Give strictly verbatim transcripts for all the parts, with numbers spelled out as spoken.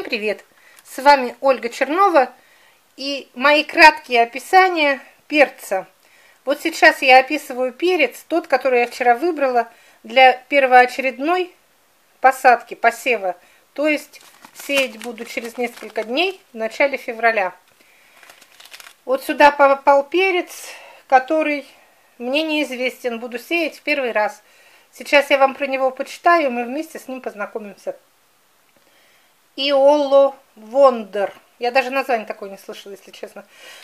привет! С вами Ольга Чернова и мои краткие описания перца. Вот сейчас я описываю перец, тот, который я вчера выбрала для первоочередной посадки, посева. То есть сеять буду через несколько дней, в начале февраля. Вот сюда попал перец, который мне неизвестен, буду сеять в первый раз. Сейчас я вам про него почитаю, мы вместе с ним познакомимся. Иоло Вондер. Я даже название такое не слышала, если честно.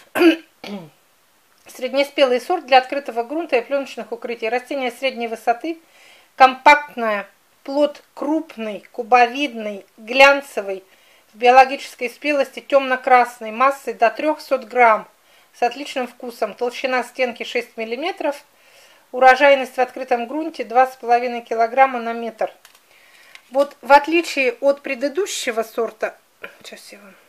Среднеспелый сорт для открытого грунта и пленочных укрытий. Растение средней высоты, компактное, плод крупный, кубовидный, глянцевый, в биологической спелости темно-красной, массой до трёхсот грамм, с отличным вкусом. Толщина стенки шесть миллиметров. Урожайность в открытом грунте два с половиной килограмма на метр. Вот в отличие от предыдущего сорта, сейчас я вам...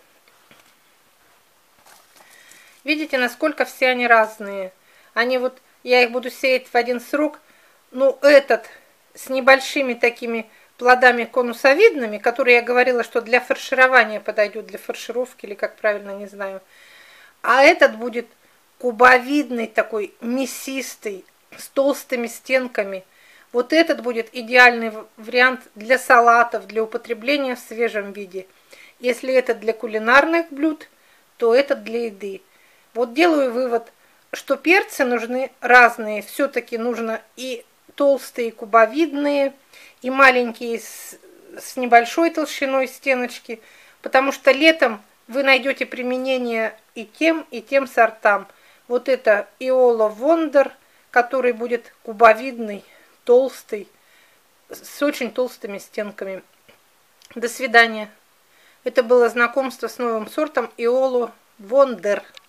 Видите, насколько все они разные. Они вот, я их буду сеять в один срок. Ну, этот с небольшими такими плодами конусовидными, которые я говорила, что для фарширования подойдут, для фаршировки или как правильно, не знаю. А этот будет кубовидный такой, мясистый, с толстыми стенками. Вот этот будет идеальный вариант для салатов, для употребления в свежем виде. Если это для кулинарных блюд, то этот для еды. Вот делаю вывод, что перцы нужны разные. Все-таки нужно и толстые, кубовидные, и маленькие с, с небольшой толщиной стеночки. Потому что летом вы найдете применение и тем, и тем сортам. Вот это Иоло Вондер, который будет кубовидный, толстый, с очень толстыми стенками. До свидания. Это было знакомство с новым сортом Иоло Вондер.